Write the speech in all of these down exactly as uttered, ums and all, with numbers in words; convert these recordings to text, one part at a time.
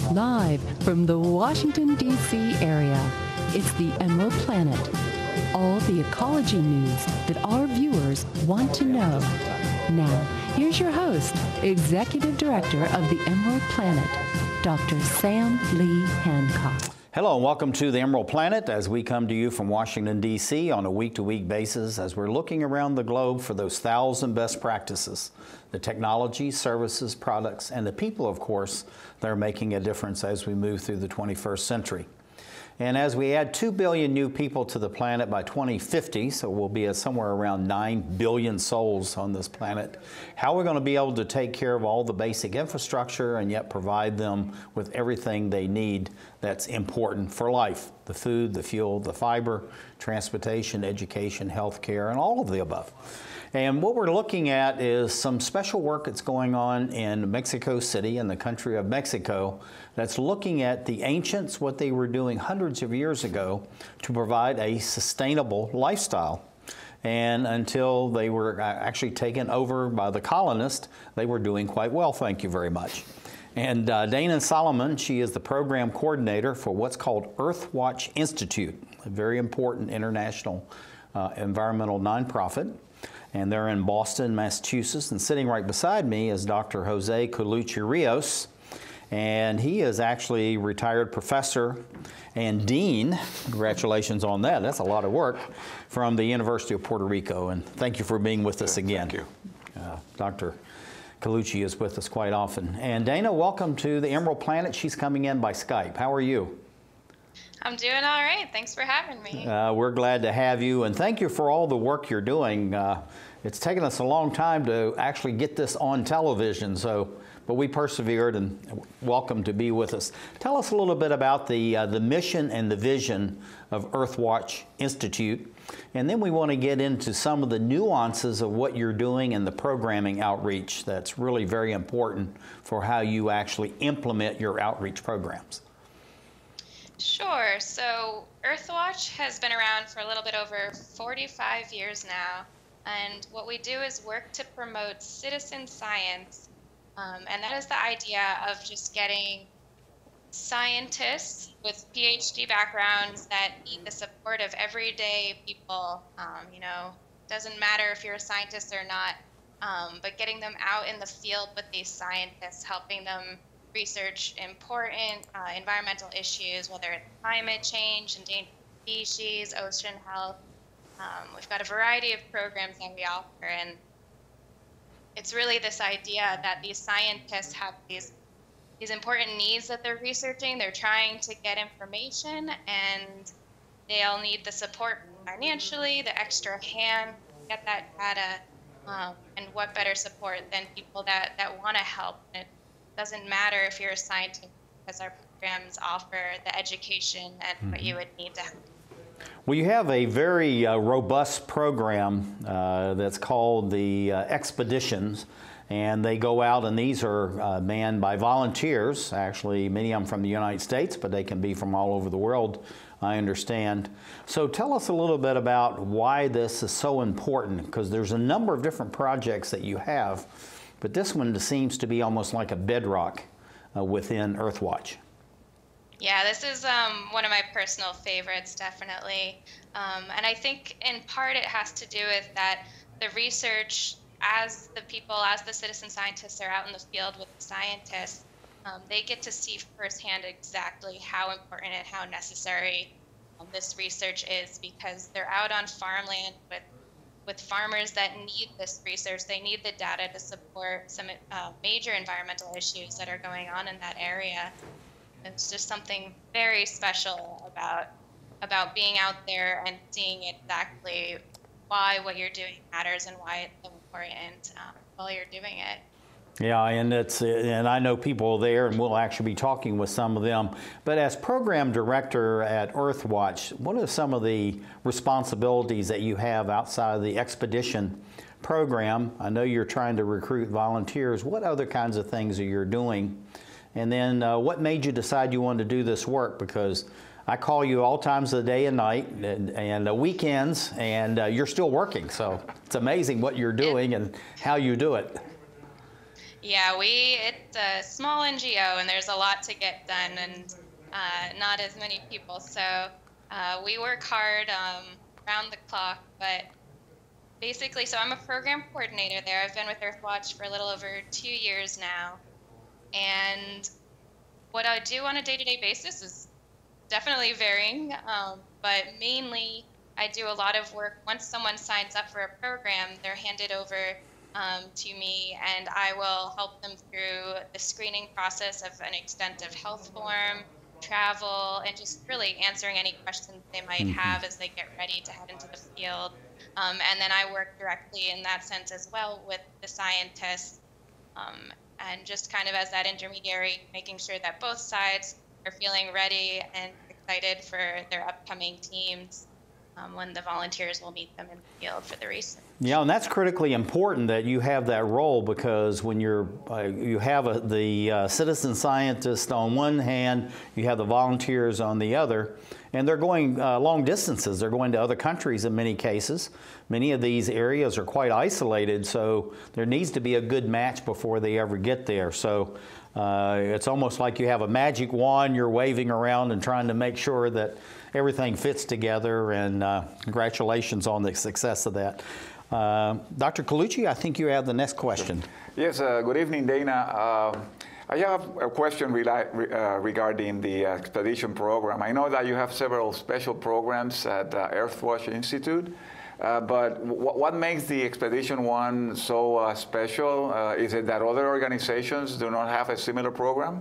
Live from the Washington, D C area, it's the Emerald Planet. All the ecology news that our viewers want to know. Now, here's your host, Executive Director of the Emerald Planet, Doctor Sam Lee Hancock. Hello and welcome to the Emerald Planet as we come to you from Washington, D C on a week-to-week basis as we're looking around the globe for those thousand best practices, the technology, services, products, and the people, of course, that are making a difference as we move through the twenty-first century. And as we add two billion new people to the planet by twenty fifty, so we'll be at somewhere around nine billion souls on this planet, how we're going to be able to take care of all the basic infrastructure and yet provide them with everything they need that's important for life: the food, the fuel, the fiber, transportation, education, healthcare, and all of the above. And what we're looking at is some special work that's going on in Mexico City, in the country of Mexico, that's looking at the ancients, what they were doing hundreds of years ago to provide a sustainable lifestyle. And until they were actually taken over by the colonists, they were doing quite well, thank you very much. And uh, Dana Salomon, she is the program coordinator for what's called Earthwatch Institute, a very important international uh, environmental nonprofit. And they're in Boston, Massachusetts. And sitting right beside me is Doctor Jose Colucci Rios. And he is actually a retired professor and dean. Congratulations on that. That's a lot of work, from the University of Puerto Rico. And thank you for being with us again. Thank you. Uh, Doctor Colucci is with us quite often. And Dana, welcome to the Emerald Planet. She's coming in by Skype. How are you? I'm doing all right. Thanks for having me. Uh, we're glad to have you, and thank you for all the work you're doing. Uh, it's taken us a long time to actually get this on television, so but we persevered, and welcome to be with us. Tell us a little bit about the uh, the mission and the vision of Earthwatch Institute, and then we want to get into some of the nuances of what you're doing and the programming outreach that's really very important for how you actually implement your outreach programs. Sure. So Earthwatch has been around for a little bit over forty-five years now. And what we do is work to promote citizen science. Um, and that is the idea of just getting scientists with PhD backgrounds that need the support of everyday people. Um, you know, doesn't matter if you're a scientist or not, um, but getting them out in the field with these scientists, helping them research important uh, environmental issues, whether it's climate change, endangered species, ocean health. Um, we've got a variety of programs that we offer, and it's really this idea that these scientists have these these important needs that they're researching. They're trying to get information, and they'll need the support financially, the extra hand to get that data, um, and what better support than people that, that want to help. It doesn't matter if you're a scientist, because our programs offer the education and mm-hmm. what you would need to help. Well, you have a very uh, robust program uh, that's called the uh, Expeditions, and they go out, and these are uh, manned by volunteers. Actually, many of them from the United States, but they can be from all over the world, I understand. So tell us a little bit about why this is so important, because there's a number of different projects that you have, but this one seems to be almost like a bedrock uh, within Earthwatch. Yeah, this is um, one of my personal favorites, definitely. Um, and I think in part it has to do with that the research, as the people, as the citizen scientists are out in the field with the scientists, um, they get to see firsthand exactly how important and how necessary um, this research is, because they're out on farmland with with farmers that need this research. They need the data to support some uh, major environmental issues that are going on in that area. It's just something very special about about being out there and seeing exactly why what you're doing matters and why it's so important um, while you're doing it. Yeah, and it's and I know people there, and we'll actually be talking with some of them. But as program director at Earthwatch, what are some of the responsibilities that you have outside of the expedition program? I know you're trying to recruit volunteers. What other kinds of things are you doing? And then uh, what made you decide you wanted to do this work? Because I call you all times of the day and night, and, and uh, weekends, and uh, you're still working. So it's amazing what you're doing and how you do it. Yeah, we, it's a small N G O and there's a lot to get done and uh, not as many people. So uh, we work hard um, around the clock, but basically, so I'm a program coordinator there. I've been with Earthwatch for a little over two years now. And what I do on a day-to-day basis is definitely varying, um, but mainly I do a lot of work. Once someone signs up for a program, they're handed over um, to me, and I will help them through the screening process of an extensive health form, travel, and just really answering any questions they might mm-hmm. have as they get ready to head into the field. Um, and then I work directly in that sense as well with the scientists, um, and just kind of as that intermediary, making sure that both sides are feeling ready and excited for their upcoming teams um, when the volunteers will meet them in the field for the research. Yeah, and that's critically important that you have that role, because when you're uh, you have a, the uh, citizen scientist on one hand, you have the volunteers on the other, and they're going uh, long distances. They're going to other countries in many cases. Many of these areas are quite isolated, so there needs to be a good match before they ever get there. So uh, it's almost like you have a magic wand you're waving around and trying to make sure that everything fits together, and uh, congratulations on the success of that. Uh, Doctor Colucci, I think you have the next question. Yes, uh, good evening, Dana. Uh, I have a question re uh, regarding the expedition program. I know that you have several special programs at uh, Earthwatch Institute, uh, but w what makes the expedition one so uh, special? Uh, is it that other organizations do not have a similar program?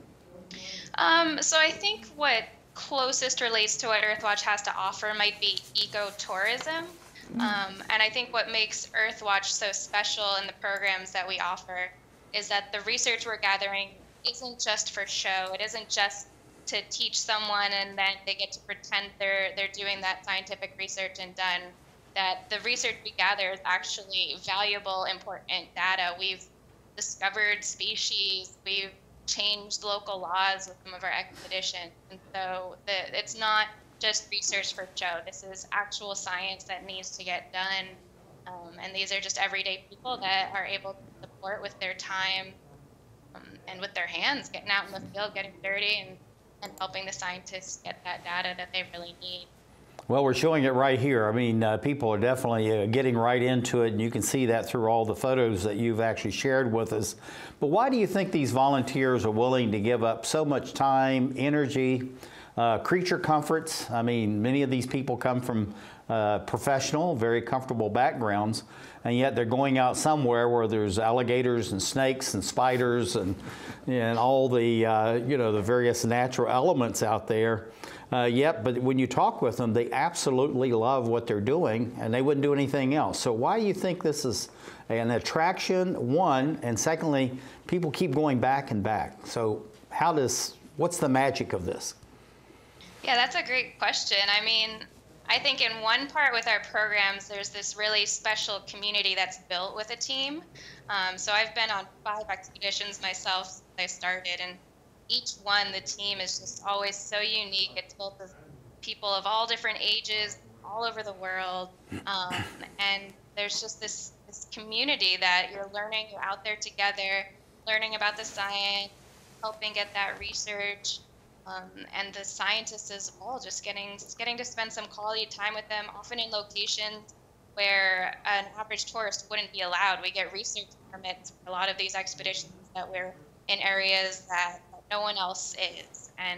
Um, so I think what closest relates to what Earthwatch has to offer might be ecotourism. Um, and I think what makes Earthwatch so special in the programs that we offer is that the research we're gathering isn't just for show. It isn't just to teach someone and then they get to pretend they're, they're doing that scientific research and done. That the research we gather is actually valuable, important data. We've discovered species, we've changed local laws with some of our expeditions. And so the, it's not just research for show. This is actual science that needs to get done. Um, and these are just everyday people that are able to support with their time um, and with their hands, getting out in the field, getting dirty, and, and helping the scientists get that data that they really need. Well, we're showing it right here. I mean, uh, people are definitely uh, getting right into it, and you can see that through all the photos that you've actually shared with us. But why do you think these volunteers are willing to give up so much time, energy, Uh, creature comforts? I mean, many of these people come from uh, professional, very comfortable backgrounds, and yet they're going out somewhere where there's alligators and snakes and spiders and, and all the, uh, you know, the various natural elements out there. Uh, yet, but when you talk with them, they absolutely love what they're doing, and they wouldn't do anything else. So why do you think this is an attraction, one, and secondly, people keep going back and back? So how does, what's the magic of this? Yeah, that's a great question. I mean, I think in one part with our programs, there's this really special community that's built with a team. Um, so I've been on five expeditions myself since I started, and each one, the team is just always so unique. It's built with people of all different ages, all over the world. Um, and there's just this, this community that you're learning, you're out there together, learning about the science, helping get that research. Um, and the scientists as well, just getting getting to spend some quality time with them, often in locations where an average tourist wouldn't be allowed. We get research permits for a lot of these expeditions that we're in areas that no one else is. And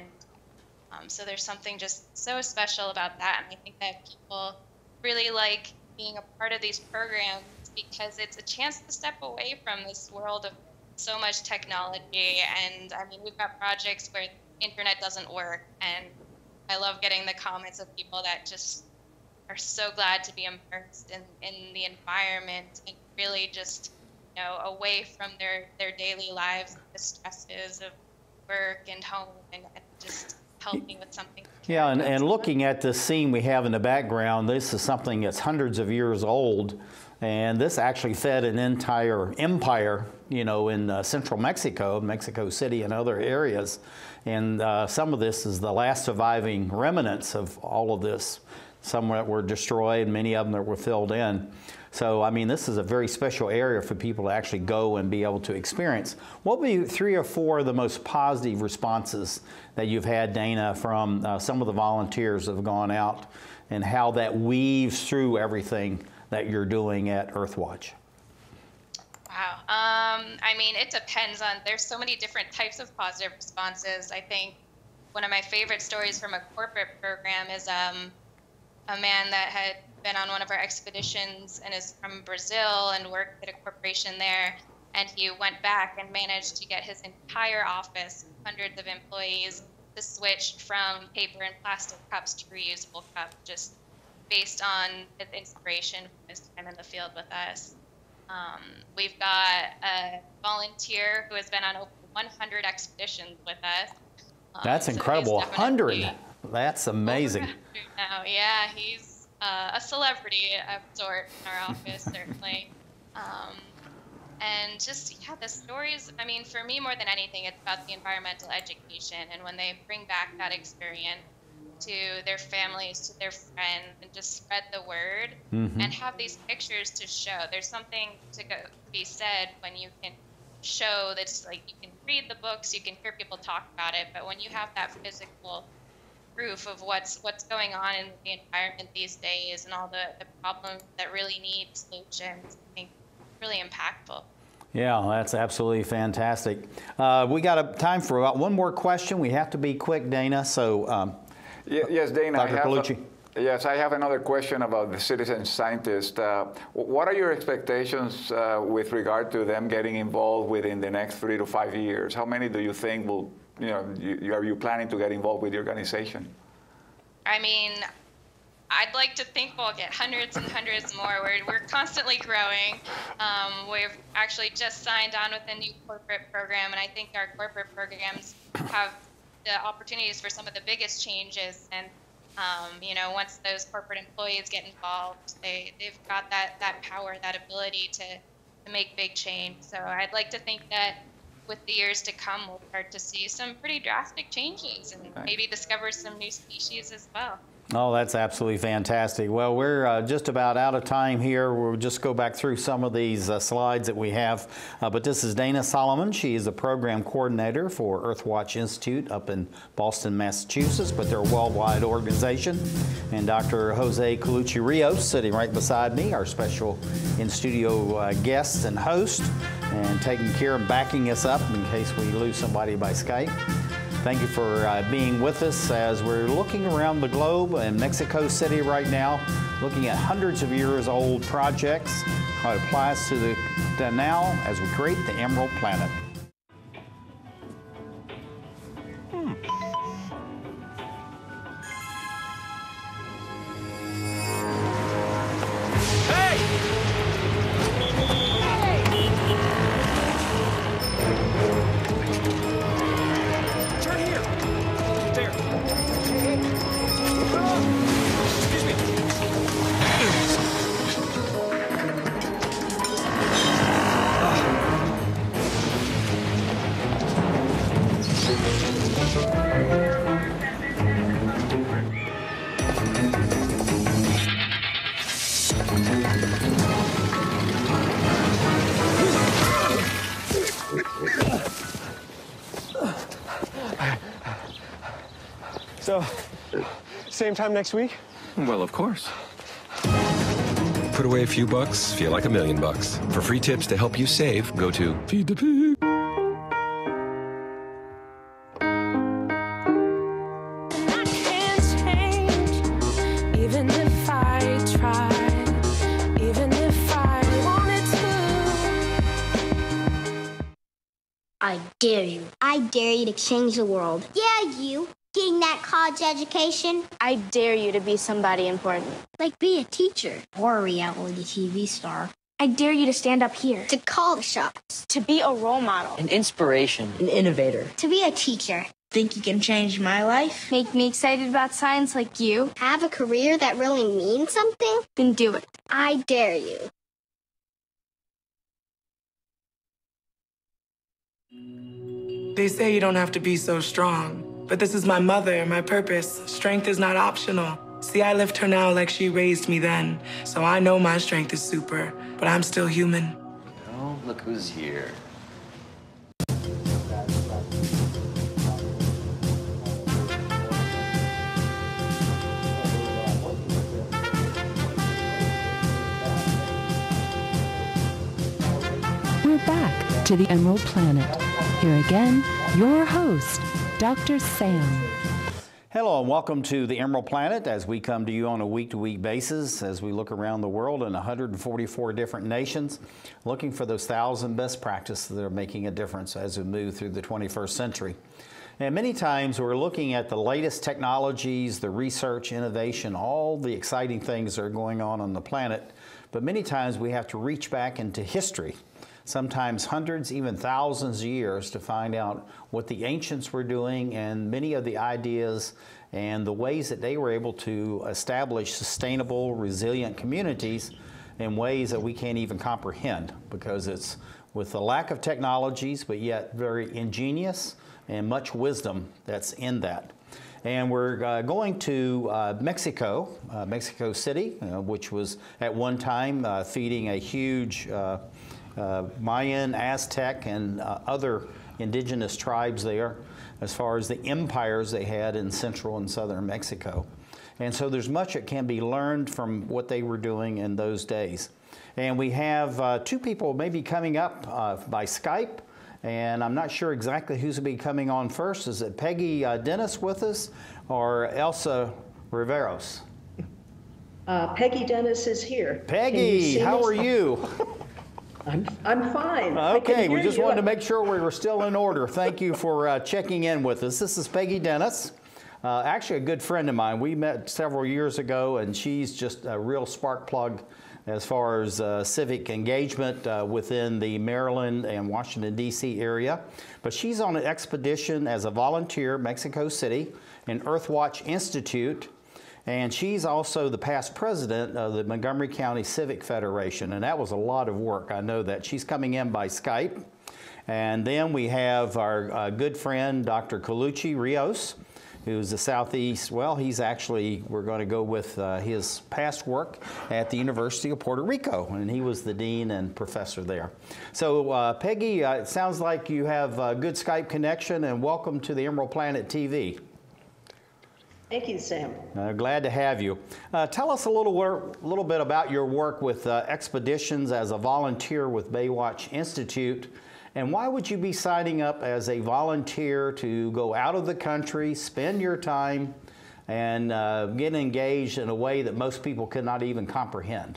um, so there's something just so special about that. And I think that people really like being a part of these programs because it's a chance to step away from this world of so much technology. And I mean, we've got projects where internet doesn't work, and I love getting the comments of people that just are so glad to be immersed in, in the environment and really just, you know, away from their, their daily lives, the stresses of work and home, and, and just helping with something. Yeah, and, and looking at this scene we have in the background, this is something that's hundreds of years old, and this actually fed an entire empire, you know, in uh, central Mexico, Mexico City and other areas. And uh, some of this is the last surviving remnants of all of this. some that were destroyed, many of them that were filled in. So, I mean, this is a very special area for people to actually go and be able to experience. What would be three or four of the most positive responses that you've had, Dana, from uh, some of the volunteers that have gone out, and how that weaves through everything that you're doing at Earthwatch? Wow. Um, I mean, it depends on, there's so many different types of positive responses. I think one of my favorite stories from a corporate program is um, a man that had been on one of our expeditions and is from Brazil and worked at a corporation there. And he went back and managed to get his entire office, hundreds of employees, to switch from paper and plastic cups to reusable cups, just based on his inspiration from his time in the field with us. Um, we've got a volunteer who has been on over one hundred expeditions with us. Um, That's so incredible, one hundred. That's amazing. Now, yeah, he's uh, a celebrity of sort in our office, certainly. Um, and just, yeah, the stories, I mean, for me, more than anything, it's about the environmental education. And when they bring back that experience to their families, to their friends, and just spread the word, mm-hmm. and have these pictures to show. There's something to go, be said when you can show that, like, you can read the books, you can hear people talk about it, but when you have that physical proof of what's what's going on in the environment these days and all the, the problems that really need solutions, I think really impactful. Yeah, that's absolutely fantastic. Uh, we got a time for about one more question. We have to be quick, Dana. So, um, yes, Dana. Doctor I have Colucci. A, yes, I have another question about the citizen scientist. Uh, what are your expectations uh, with regard to them getting involved within the next three to five years? How many do you think will, you know, you, are you planning to get involved with the organization? I mean, I'd like to think we'll get hundreds and hundreds more. We're, we're constantly growing. Um, we've actually just signed on with a new corporate program, and I think our corporate programs have the opportunities for some of the biggest changes. And, um, you know, once those corporate employees get involved, they, they've got that, that power, that ability to, to make big change. So I'd like to think that with the years to come, we'll start to see some pretty drastic changes and maybe discover some new species as well. Oh, that's absolutely fantastic. Well, we're uh, just about out of time here. We'll just go back through some of these uh, slides that we have. Uh, but this is Dana Salomon. She is the program coordinator for Earthwatch Institute up in Boston, Massachusetts, but they're a worldwide organization. And Doctor Jose Colucci Rios sitting right beside me, our special in-studio uh, guest and host, and taking care of backing us up in case we lose somebody by Skype. Thank you for uh, being with us as we're looking around the globe in Mexico City right now, looking at hundreds of years old projects, how it applies to the to now as we create the Emerald Planet. Hmm. So, same time next week? Well, of course. Put away a few bucks, feel like a million bucks. For free tips to help you save, go to Feed the Pig. I dare you. I dare you to change the world. Yeah, you. Getting that college education. I dare you to be somebody important. Like be a teacher or a reality T V star. I dare you to stand up here. To call the shots. To be a role model. An inspiration. An innovator. To be a teacher. Think you can change my life? Make me excited about science like you. Have a career that really means something? Then do it. I dare you. They say you don't have to be so strong, but this is my mother and my purpose. Strength is not optional. See, I lift her now like she raised me then, so I know my strength is super, but I'm still human. Oh, look who's here. We're back to the Emerald Planet. Here again, your host, Doctor Sam. Hello and welcome to the Emerald Planet as we come to you on a week-to-week basis as we look around the world in one hundred forty-four different nations, looking for those thousand best practices that are making a difference as we move through the twenty-first century. And many times we're looking at the latest technologies, the research, innovation, all the exciting things that are going on on the planet, but many times we have to reach back into history, sometimes hundreds, even thousands of years, to find out what the ancients were doing and many of the ideas and the ways that they were able to establish sustainable, resilient communities in ways that we can't even comprehend, because it's with the lack of technologies, but yet very ingenious and much wisdom that's in that. And we're uh, going to uh, Mexico, uh, Mexico City, uh, which was at one time uh, feeding a huge uh, Uh, Mayan, Aztec, and uh, other indigenous tribes there, as far as the empires they had in central and southern Mexico. And so there's much that can be learned from what they were doing in those days. And we have uh, two people maybe coming up uh, by Skype, and I'm not sure exactly who's going to be coming on first. Is it Peggy uh, Dennis with us, or Elsa Riveros? Uh, Peggy Dennis is here. Peggy, how are you? I'm, I'm fine. Okay, we just wanted to make sure we were still in order. Thank you for uh, checking in with us. This is Peggy Dennis, uh, actually a good friend of mine. We met several years ago, and she's just a real spark plug as far as uh, civic engagement uh, within the Maryland and Washington, D C area. But she's on an expedition as a volunteer, Mexico City, in Earthwatch Institute. And she's also the past president of the Montgomery County Civic Federation, and that was a lot of work. I know that. She's coming in by Skype. And then we have our uh, good friend, Doctor Colucci Rios, who's the Southeast. Well, he's actually, we're going to go with uh, his past work at the University of Puerto Rico, and he was the dean and professor there. So, uh, Peggy, uh, it sounds like you have a good Skype connection, and welcome to the Emerald Planet T V. Thank you, Sam. Uh, glad to have you. Uh, tell us a little, wor- little bit about your work with uh, expeditions as a volunteer with Baywatch Institute, and why would you be signing up as a volunteer to go out of the country, spend your time, and uh, get engaged in a way that most people could not even comprehend?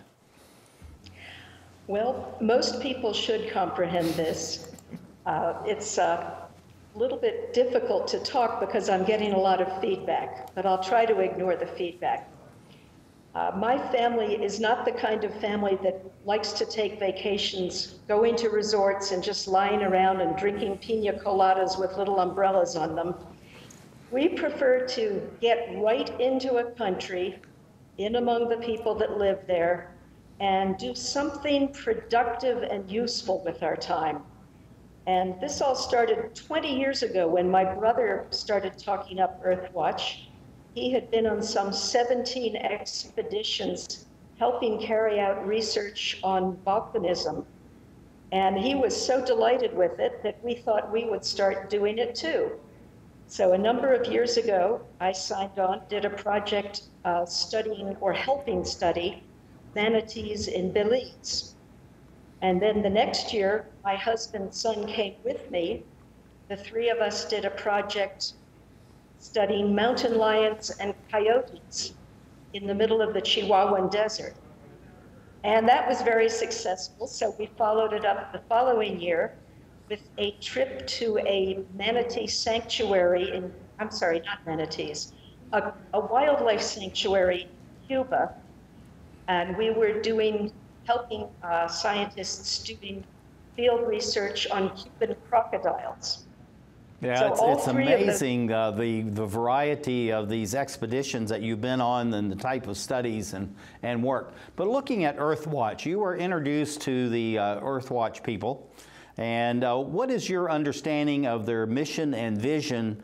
Well, most people should comprehend this. Uh, it's uh, a little bit difficult to talk because I'm getting a lot of feedback, but I'll try to ignore the feedback. Uh, my family is not the kind of family that likes to take vacations, going to resorts and just lying around and drinking pina coladas with little umbrellas on them. We prefer to get right into a country, in among the people that live there, and do something productive and useful with our time. And this all started twenty years ago when my brother started talking up Earthwatch. He had been on some seventeen expeditions helping carry out research on volcanism. And he was so delighted with it that we thought we would start doing it too. So a number of years ago, I signed on, did a project uh, studying or helping study manatees in Belize. And then the next year, my husband's son came with me. The three of us did a project studying mountain lions and coyotes in the middle of the Chihuahuan Desert. And that was very successful, so we followed it up the following year with a trip to a manatee sanctuary in, I'm sorry, not manatees, a, a wildlife sanctuary in Cuba. And we were doing helping uh, scientists doing field research on Cuban crocodiles. Yeah, so it's, it's amazing uh, the, the variety of these expeditions that you've been on and the type of studies and, and work. But looking at Earthwatch, you were introduced to the uh, Earthwatch people. And uh, what is your understanding of their mission and vision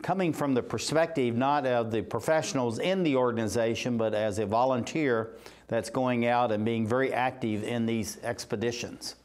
coming from the perspective not of the professionals in the organization, but as a volunteer that's going out and being very active in these expeditions?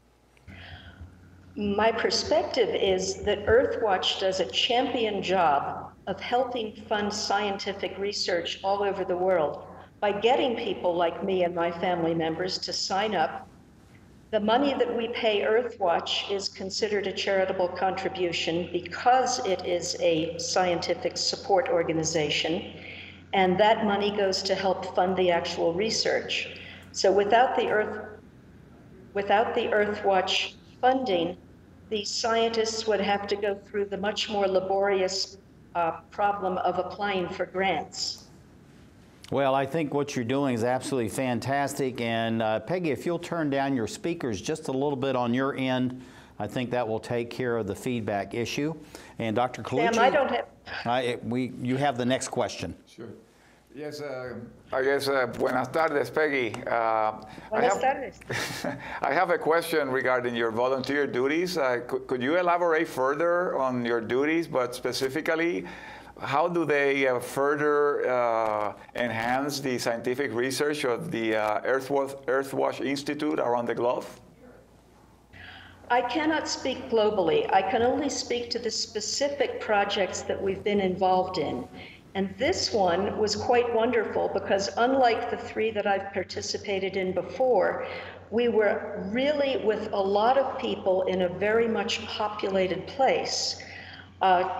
My perspective is that Earthwatch does a champion job of helping fund scientific research all over the world by getting people like me and my family members to sign up. The money that we pay Earthwatch is considered a charitable contribution because it is a scientific support organization, and that money goes to help fund the actual research. So without the Earth, without the Earthwatch funding, the scientists would have to go through the much more laborious uh, problem of applying for grants. Well, I think what you're doing is absolutely fantastic. And uh, Peggy, if you'll turn down your speakers just a little bit on your end, I think that will take care of the feedback issue. And Doctor Colucci, Sam, I don't have... I, we, you have the next question. Sure. Yes, uh, I guess, uh, buenas tardes, Peggy. Uh, buenas I have, tardes. I have a question regarding your volunteer duties. Uh, could, could you elaborate further on your duties, but specifically, how do they uh, further uh, enhance the scientific research of the uh, Earthwatch, Earthwatch Institute around the globe? I cannot speak globally. I can only speak to the specific projects that we've been involved in. And this one was quite wonderful because unlike the three that I've participated in before, we were really with a lot of people in a very much populated place. Uh,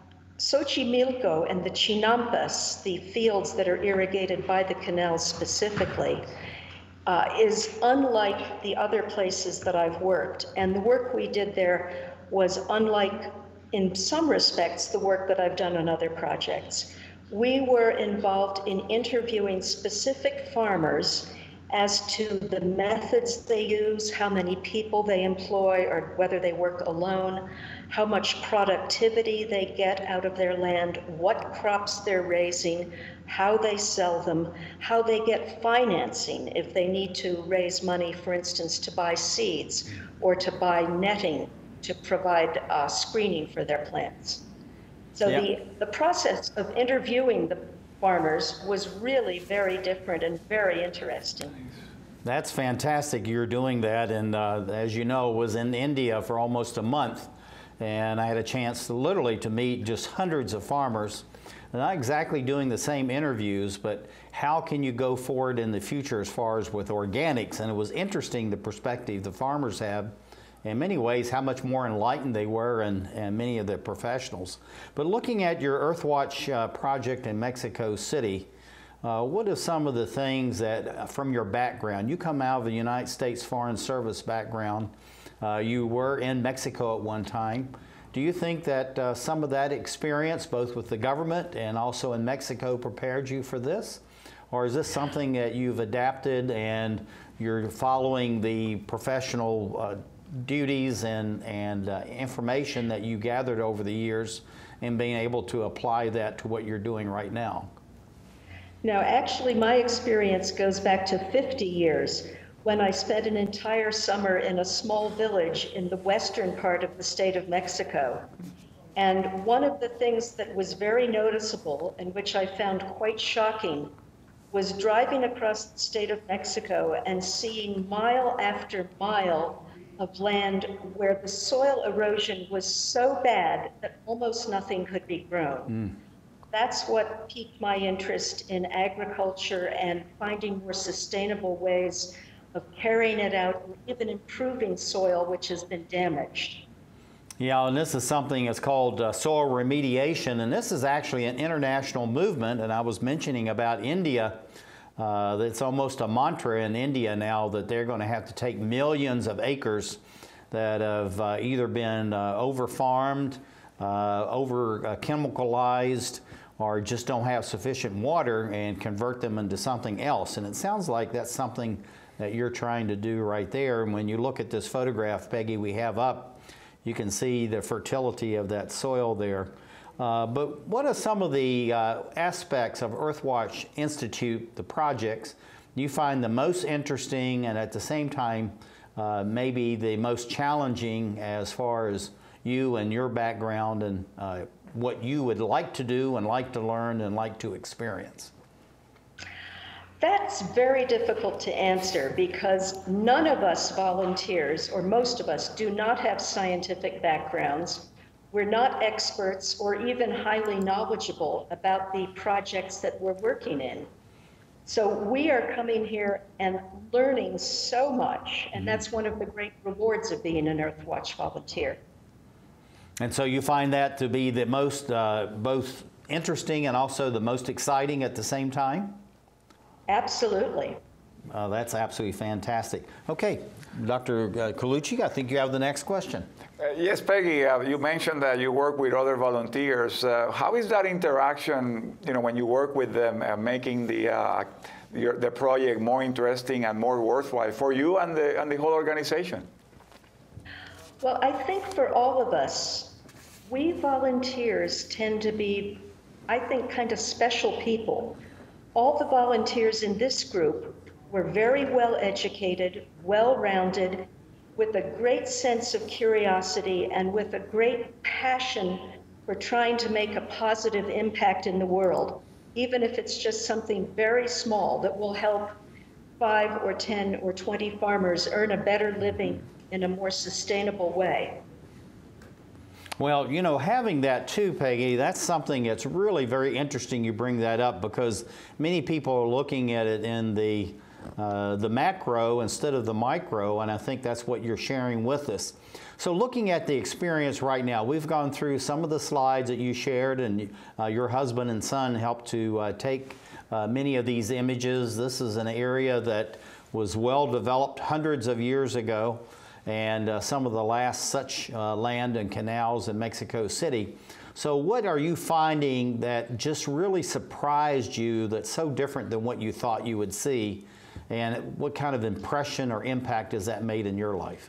Xochimilco and the Chinampas, the fields that are irrigated by the canals specifically, uh, is unlike the other places that I've worked. And the work we did there was unlike, in some respects, the work that I've done on other projects. We were involved in interviewing specific farmers as to the methods they use, how many people they employ, or whether they work alone, how much productivity they get out of their land, what crops they're raising, how they sell them, how they get financing if they need to raise money, for instance, to buy seeds or to buy netting to provide uh, screening for their plants. So yeah. the, the process of interviewing the farmers was really very different and very interesting. That's fantastic you're doing that, and uh, as you know, was in India for almost a month, and I had a chance to literally to meet just hundreds of farmers. Not exactly doing the same interviews, but how can you go forward in the future as far as with organics? And it was interesting the perspective the farmers have. In many ways, how much more enlightened they were, and, and many of the professionals. But looking at your Earthwatch uh, project in Mexico City, uh, what are some of the things that, uh, from your background, you come out of the United States Foreign Service background, uh, you were in Mexico at one time. Do you think that uh, some of that experience, both with the government and also in Mexico, prepared you for this? Or is this something that you've adapted and you're following the professional uh, duties and, and uh, information that you gathered over the years and being able to apply that to what you're doing right now? No, actually my experience goes back to fifty years when I spent an entire summer in a small village in the western part of the state of Mexico. And one of the things that was very noticeable and which I found quite shocking was driving across the state of Mexico and seeing mile after mile of land where the soil erosion was so bad that almost nothing could be grown. Mm. That's what piqued my interest in agriculture and finding more sustainable ways of carrying it out, or even improving soil which has been damaged. Yeah, and this is something that's called uh, soil remediation, and this is actually an international movement, and I was mentioning about India. Uh, it's almost a mantra in India now that they're going to have to take millions of acres that have uh, either been uh, over-farmed, uh, over-chemicalized, or just don't have sufficient water and convert them into something else. And it sounds like that's something that you're trying to do right there. And when you look at this photograph, Peggy, we have up, you can see the fertility of that soil there. Uh, but what are some of the uh, aspects of Earthwatch Institute, the projects, you find the most interesting and at the same time uh, maybe the most challenging as far as you and your background and uh, what you would like to do and like to learn and like to experience? That's very difficult to answer because none of us volunteers, or most of us, do not have scientific backgrounds. We're not experts or even highly knowledgeable about the projects that we're working in. So we are coming here and learning so much, and that's one of the great rewards of being an Earthwatch volunteer. And so you find that to be the most, uh, both interesting and also the most exciting at the same time? Absolutely. Uh, that's absolutely fantastic. Okay, Doctor Colucci, I think you have the next question. Uh, yes, Peggy, uh, you mentioned that you work with other volunteers. Uh, how is that interaction, you know, when you work with them, uh, making the, uh, your, the project more interesting and more worthwhile for you and the, and the whole organization? Well, I think for all of us, we volunteers tend to be, I think, kind of special people. All the volunteers in this group were very well educated, well-rounded, with a great sense of curiosity and with a great passion for trying to make a positive impact in the world, even if it's just something very small that will help five or ten or twenty farmers earn a better living in a more sustainable way. Well, you know, having that too, Peggy, that's something that's really very interesting you bring that up, because many people are looking at it in the, uh, the macro instead of the micro, and I think that's what you're sharing with us. So looking at the experience right now, we've gone through some of the slides that you shared, and uh, your husband and son helped to uh, take uh, many of these images. This is an area that was well developed hundreds of years ago, and uh, some of the last such uh, land and canals in Mexico City. So what are you finding that just really surprised you, that's so different than what you thought you would see, and what kind of impression or impact has that made in your life?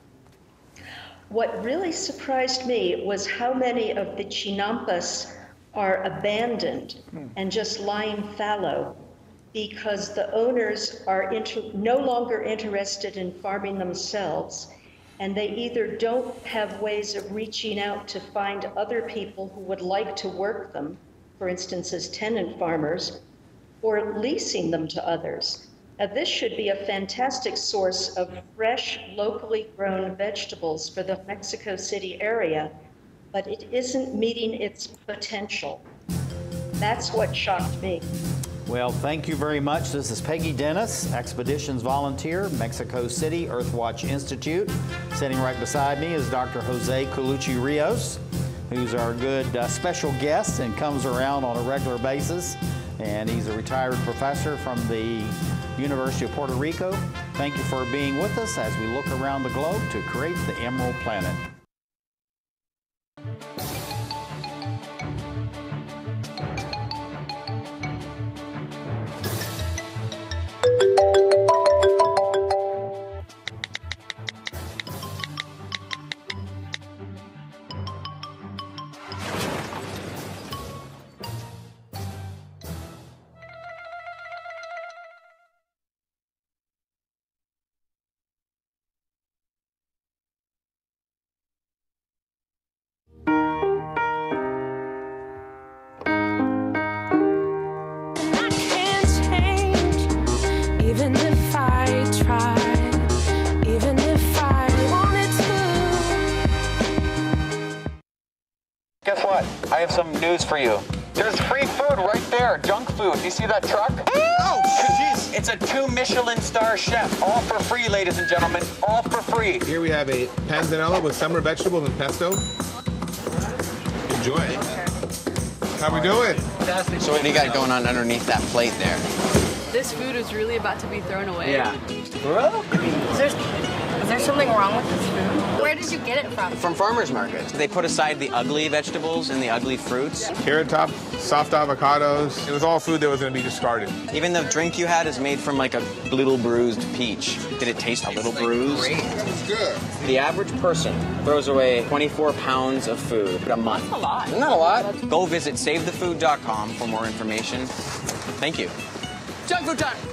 What really surprised me was how many of the chinampas are abandoned and just lying fallow because the owners are inter no longer interested in farming themselves, and they either don't have ways of reaching out to find other people who would like to work them, for instance, as tenant farmers, or leasing them to others. Now, this should be a fantastic source of fresh, locally grown vegetables for the Mexico City area, but it isn't meeting its potential. That's what shocked me. Well, thank you very much. This is Peggy Dennis, Expeditions Volunteer, Mexico City, Earthwatch Institute. Sitting right beside me is Doctor Jose Colucci Rios, who's our good uh, special guest and comes around on a regular basis. And he's a retired professor from the University of Puerto Rico. Thank you for being with us as we look around the globe to create the Emerald Planet. Even if I tried, even if I wanted to. Guess what? I have some news for you. There's free food right there, junk food. You see that truck? Oh, jeez. It's a two Michelin star chef. All for free, ladies and gentlemen. All for free. Here we have a panzanella with summer vegetables and pesto. Enjoy. How we doing? Fantastic. So what do you got going on underneath that plate there? This food is really about to be thrown away. Yeah. Bro? Is there, is there something wrong with this food? Where did you get it from? From farmers markets. They put aside the ugly vegetables and the ugly fruits. Carrot top, soft avocados. It was all food that was going to be discarded. Even the drink you had is made from like a little bruised peach. Did it taste a little bruised? It's good. The average person throws away twenty-four pounds of food a month. That's a lot. Isn't that a lot? Go visit save the food dot com for more information. Thank you. Junk food time!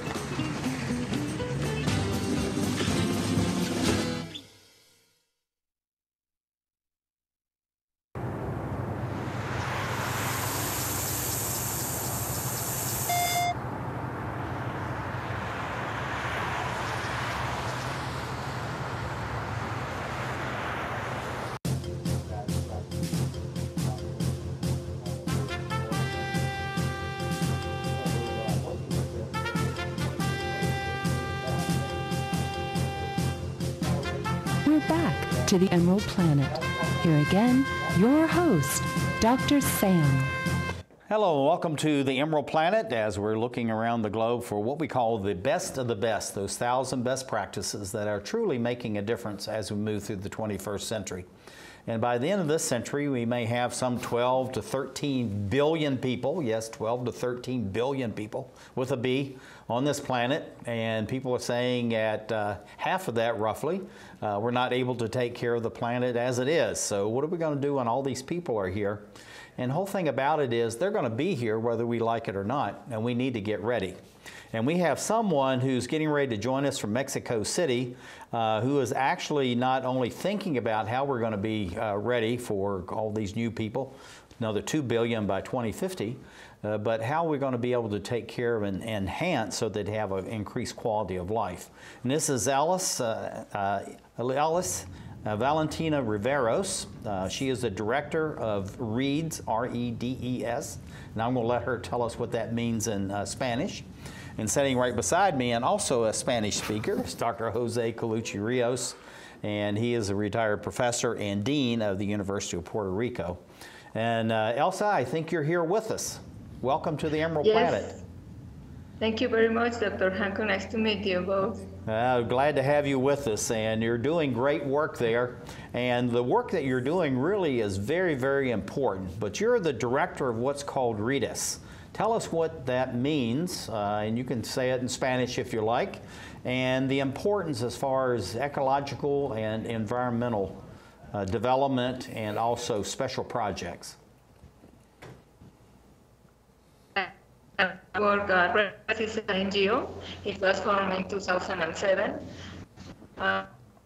we're back to the Emerald Planet. Here again, your host, Doctor Sam. Hello and welcome to the Emerald Planet as we're looking around the globe for what we call the best of the best, those thousand best practices that are truly making a difference as we move through the twenty-first century. And by the end of this century, we may have some twelve to thirteen billion people, yes, twelve to thirteen billion people with a B on this planet. And people are saying at uh, half of that, roughly, uh, we're not able to take care of the planet as it is. So what are we going to do when all these people are here? And the whole thing about it is they're going to be here whether we like it or not, and we need to get ready. And we have someone who's getting ready to join us from Mexico City uh, who is actually not only thinking about how we're going to be uh, ready for all these new people, another two billion by twenty fifty, uh, but how we're going to be able to take care of and enhance so that they have an increased quality of life. And this is Elsa, uh, uh, Elsa Uh, Valentina Riveros. Uh, she is the director of REEDS, R E D E S, and I'm going to let her tell us what that means in uh, Spanish. And sitting right beside me, and also a Spanish speaker, is Doctor Jose Colucci Rios, and he is a retired professor and dean of the University of Puerto Rico. And uh, Elsa, I think you're here with us. Welcome to the Emerald Yes. Planet. Thank you very much, Doctor Hanco. Nice to meet you both. Uh, glad to have you with us, and you're doing great work there. And the work that you're doing really is very, very important. But you're the director of what's called REEDS. Tell us what that means, uh, and you can say it in Spanish if you like, and the importance as far as ecological and environmental uh, development and also special projects. I work at REEDS is an N G O. It was formed in two thousand seven. Uh,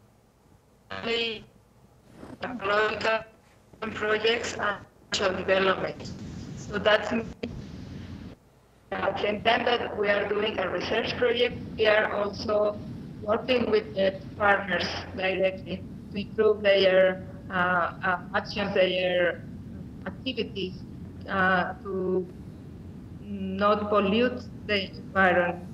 ecological projects and social development. So that's at the same time that we are doing a research project, we are also working with the partners directly to improve their uh, uh, actions, their activities uh, to not pollute the environment.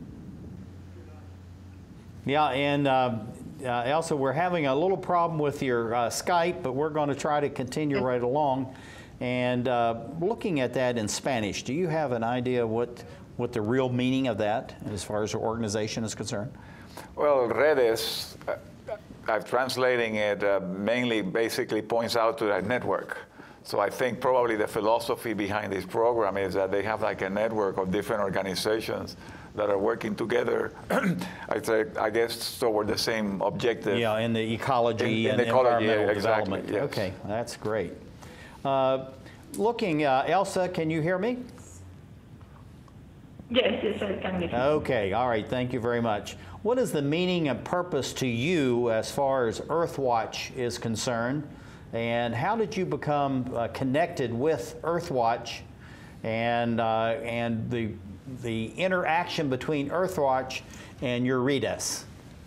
Yeah, and uh, uh, Elsa, we're having a little problem with your uh, Skype, but we're going to try to continue right along. And uh, looking at that in Spanish, do you have an idea what, what the real meaning of that as far as your organization is concerned? Well, redes, uh, I'm translating it, uh, mainly basically points out to that network. So I think probably the philosophy behind this program is that they have like a network of different organizations that are working together, I, think, I guess, toward the same objective. Yeah, in the ecology in, in and the ecology, environmental exactly, development. yes. Okay, that's great. Uh, looking, uh, Elsa, can you hear me? Yes, yes, I can hear you. Okay, all right, thank you very much. What is the meaning and purpose to you as far as Earthwatch is concerned? And how did you become uh, connected with Earthwatch and, uh, and the, the interaction between Earthwatch and your REEDS?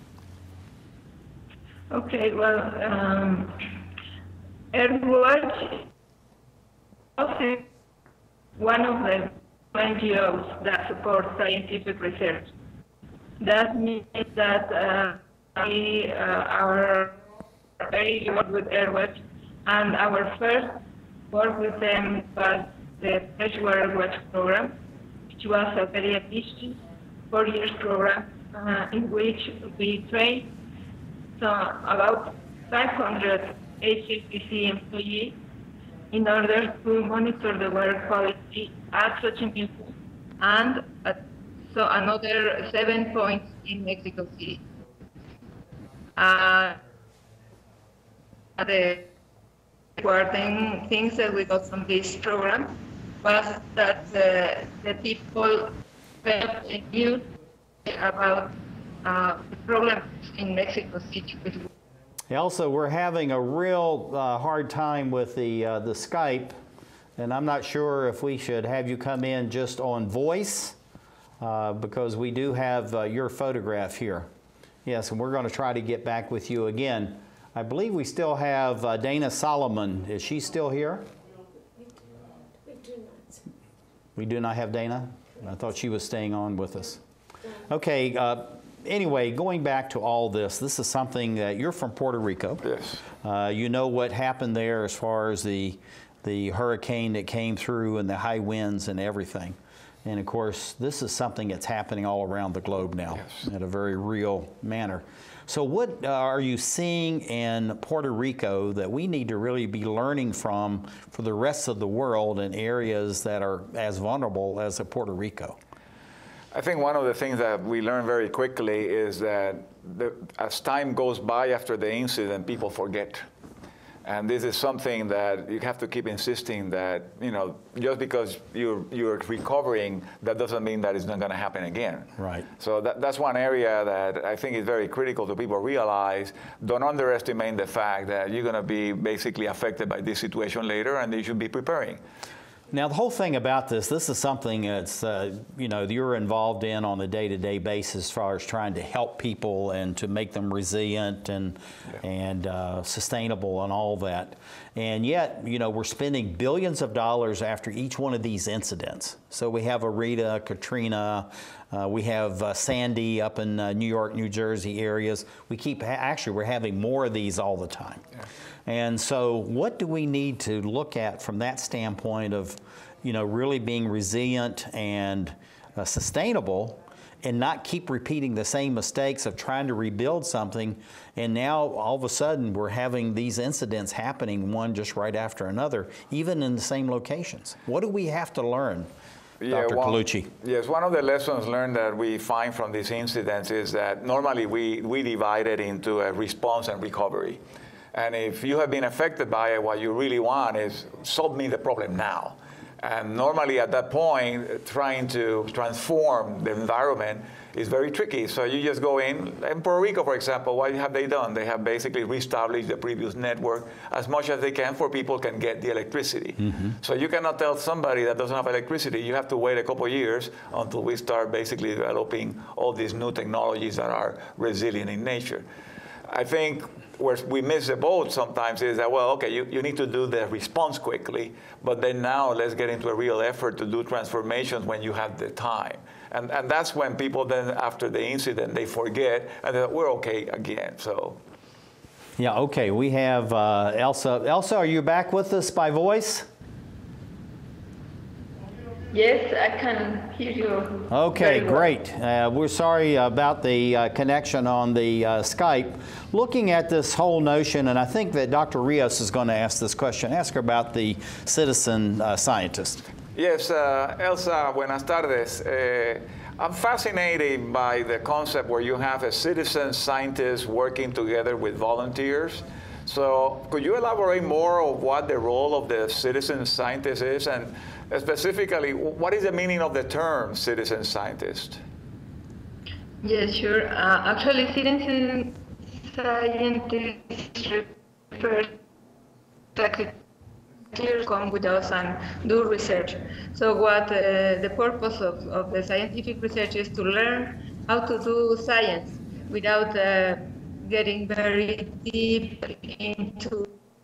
Okay, well, um, Earthwatch is one of the N G Os that support scientific research. That means that uh, we uh, are very involved with Earthwatch, and our first work with them was the Freshwater Earthwatch program, which was a very ambitious four years program uh, in which we trained so about five hundred H S B C employees in order to monitor the water quality at Xochimilco and at, so another seven points in Mexico City. Uh, the important things that we got from this program was that uh, the people felt and knew about uh, the problems in Mexico City. Elsa, we're having a real uh, hard time with the, uh, the Skype, and I'm not sure if we should have you come in just on voice, uh, because we do have uh, your photograph here. Yes, and we're going to try to get back with you again. I believe we still have uh, Dana Salomon. Is she still here? We do not. We do not have Dana? I thought she was staying on with us. Okay, uh, anyway, going back to all this, this is something that you're from Puerto Rico. Yes. Uh, you know what happened there as far as the, the hurricane that came through and the high winds and everything. And of course, this is something that's happening all around the globe now, yes, in a very real manner. So what uh, are you seeing in Puerto Rico that we need to really be learning from for the rest of the world in areas that are as vulnerable as Puerto Rico? I think one of the things that we learn very quickly is that the, as time goes by after the incident, people forget. And this is something that you have to keep insisting that, you know, just because you're, you're recovering, that doesn't mean that it's not going to happen again. Right. So that, that's one area that I think is very critical to people realize. Don't underestimate the fact that you're going to be basically affected by this situation later, and you should be preparing. Now, the whole thing about this, this is something that's, uh, you know, you're involved in on a day-to-day basis as far as trying to help people and to make them resilient and, yeah. and uh, sustainable and all that. And yet, you know, we're spending billions of dollars after each one of these incidents. So we have a Rita, Katrina, uh, we have uh, Sandy up in uh, New York, New Jersey areas. We keep, ha actually, we're having more of these all the time. Yeah. And so what do we need to look at from that standpoint of, you know, really being resilient and uh, sustainable and not keep repeating the same mistakes of trying to rebuild something, and now all of a sudden we're having these incidents happening one just right after another, even in the same locations. What do we have to learn, yeah, Doctor one, Colucci? Yes, one of the lessons learned that we find from these incidents is that normally we, we divide it into a response and recovery. And if you have been affected by it, what you really want is solve me the problem now. And normally at that point, trying to transform the environment is very tricky. So you just go in. In Puerto Rico, for example, what have they done? They have basically reestablished the previous network as much as they can for people can get the electricity. Mm-hmm. So you cannot tell somebody that doesn't have electricity, you have to wait a couple of years until we start basically developing all these new technologies that are resilient in nature. I think where we miss the boat sometimes is that, well, okay, you, you need to do the response quickly, but then now let's get into a real effort to do transformations when you have the time. And, and that's when people then, after the incident, they forget, and then we're okay again, so. Yeah, okay, we have uh, Elsa. Elsa, are you back with us by voice? Yes, I can hear you. Okay, great. Uh, we're sorry about the uh, connection on the uh, Skype. Looking at this whole notion, and I think that Doctor Rios is going to ask this question. Ask her about the citizen uh, scientist. Yes, uh, Elsa, buenas tardes. Uh, I'm fascinated by the concept where you have a citizen scientist working together with volunteers. So could you elaborate more on what the role of the citizen scientist is, and specifically, what is the meaning of the term citizen scientist? Yes, sure. Uh, actually, citizen scientists refer to come with us and do research. So what uh, the purpose of, of the scientific research is to learn how to do science without uh, getting very deep into.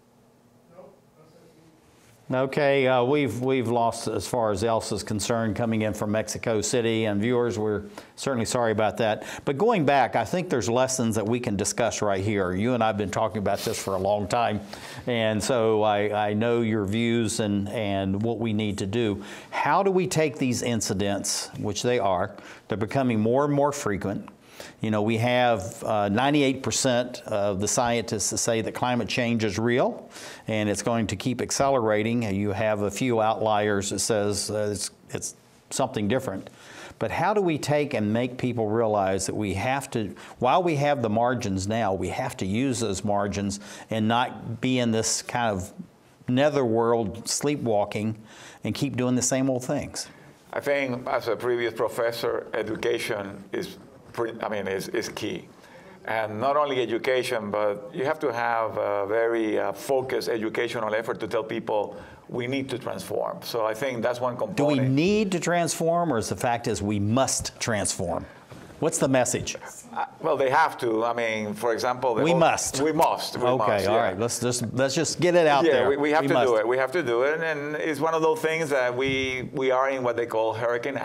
Okay, uh, we've we've lost as far as Elsa's concerned coming in from Mexico City, and viewers, we're certainly sorry about that. But going back, I think there's lessons that we can discuss right here. You and I have been talking about this for a long time, and so I, I know your views and, and what we need to do. How do we take these incidents, which they are, they're becoming more and more frequent. You know, we have uh, ninety-eight percent of the scientists that say that climate change is real and it's going to keep accelerating. You have a few outliers that says uh, it's, it's something different. But how do we take and make people realize that we have to, while we have the margins now, we have to use those margins and not be in this kind of netherworld sleepwalking and keep doing the same old things? I think as a previous professor, education is I mean, is, is key. And not only education, but you have to have a very uh, focused educational effort to tell people we need to transform. So I think that's one component. Do we need to transform, or is the fact is we must transform? What's the message? Uh, well, they have to. I mean, for example, we whole, must. We must. We okay, must, all yeah. right. Let's just let's just get it out yeah, there. Yeah, we, we have we to must. do it. We have to do it, and it's one of those things that we we are in what they call Hurricane Alley.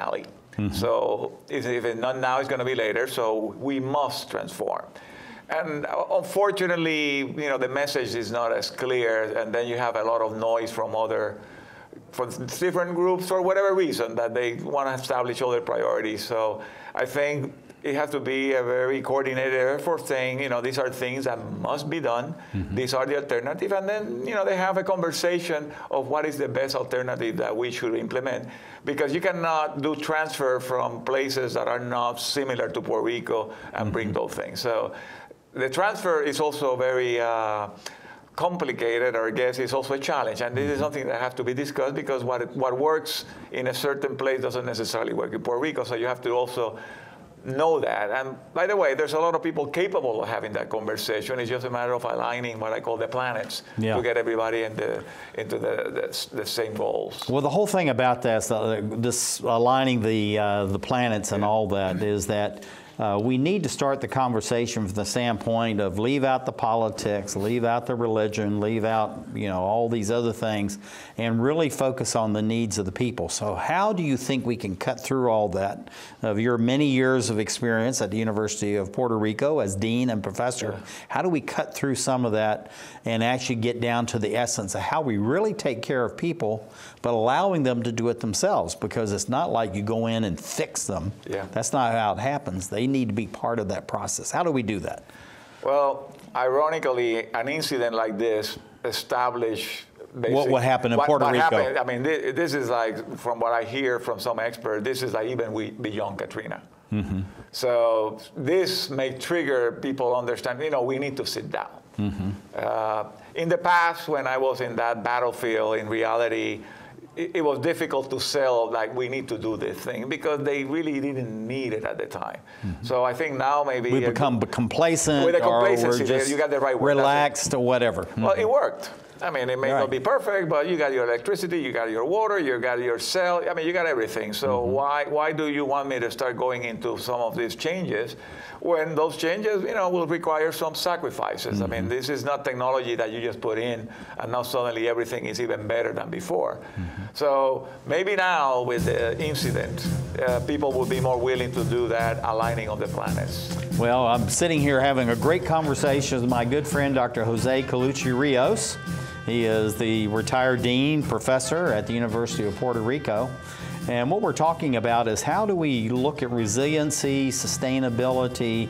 Mm-hmm. So if, if it's not now, it's going to be later. So we must transform. And unfortunately, you know, the message is not as clear, and then you have a lot of noise from other, from different groups for whatever reason that they want to establish other priorities. So I think it has to be a very coordinated effort saying, you know, these are things that must be done. Mm-hmm. These are the alternative. And then, you know, they have a conversation of what is the best alternative that we should implement. Because you cannot do transfer from places that are not similar to Puerto Rico and mm-hmm. bring those things. So the transfer is also very uh, complicated, or I guess it's also a challenge. And this mm-hmm. is something that has to be discussed, because what, what works in a certain place doesn't necessarily work in Puerto Rico. So you have to also know that. And by the way, there's a lot of people capable of having that conversation. It's just a matter of aligning what I call the planets yeah. to get everybody in the, into the, the, the same goals. Well, the whole thing about this, uh, this aligning the, uh, the planets and yeah. all that is that Uh, we need to start the conversation from the standpoint of leave out the politics, leave out the religion, leave out, you know, all these other things, and really focus on the needs of the people. So how do you think we can cut through all that of your many years of experience at the University of Puerto Rico as dean and professor? Yeah. How do we cut through some of that and actually get down to the essence of how we really take care of people, but allowing them to do it themselves? Because it's not like you go in and fix them. Yeah. That's not how it happens. They need to be part of that process. How do we do that? Well, ironically, an incident like this established what what happened in what, Puerto what Rico. Happened, I mean, this, this is like, from what I hear from some experts, this is like even we, beyond Katrina. Mm-hmm. So this may trigger people understand, you know, we need to sit down. Mm-hmm. Uh, in the past, when I was in that battlefield, in reality, it, it was difficult to sell, like, we need to do this thing, because they really didn't need it at the time. Mm-hmm. So I think now maybe... We become a, complacent, with a complacency, or we're just you got the right word, relaxed or whatever. Mm-hmm. Well, it worked. I mean, it may right. not be perfect, but you got your electricity, you got your water, you got your cell. I mean, you got everything. So mm-hmm. why why do you want me to start going into some of these changes when those changes, you know, will require some sacrifices? Mm-hmm. I mean, this is not technology that you just put in and now suddenly everything is even better than before. Mm-hmm. So maybe now with the incident, uh, people will be more willing to do that aligning of the planets. Well, I'm sitting here having a great conversation with my good friend, Doctor Jose Colucci-Rios. He is the retired dean professor at the University of Puerto Rico. And what we're talking about is how do we look at resiliency, sustainability,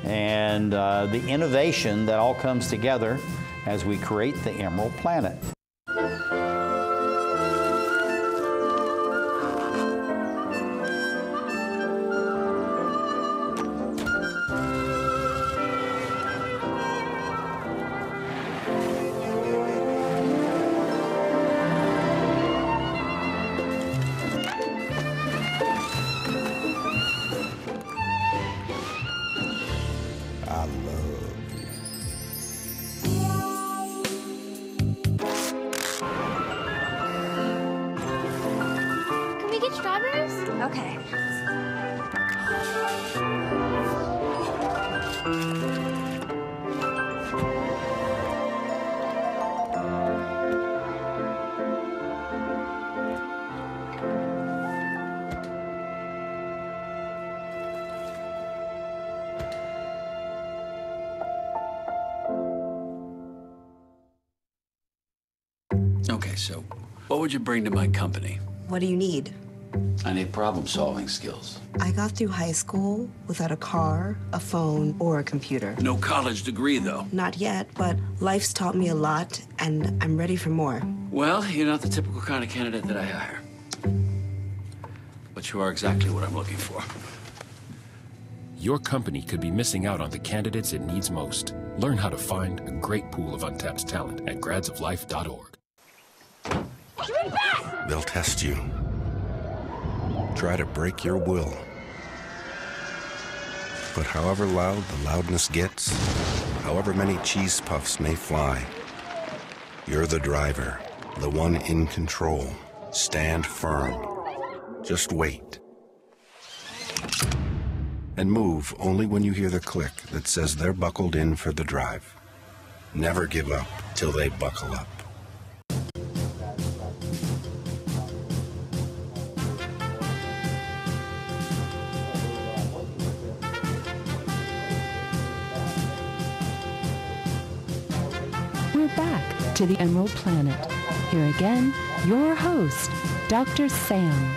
and uh, the innovation that all comes together as we create the Emerald Planet. Okay, so what would you bring to my company? What do you need? I need problem-solving skills. I got through high school without a car, a phone, or a computer. No college degree, though. Not yet, but life's taught me a lot, and I'm ready for more. Well, you're not the typical kind of candidate that I hire. But you are exactly what I'm looking for. Your company could be missing out on the candidates it needs most. Learn how to find a great pool of untapped talent at grads of life dot org. They'll test you. Try to break your will. But however loud the loudness gets, however many cheese puffs may fly, you're the driver, the one in control. Stand firm. Just wait. And move only when you hear the click that says they're buckled in for the drive. Never give up till they buckle up. back to the Emerald Planet. Here again, your host, Doctor Sam.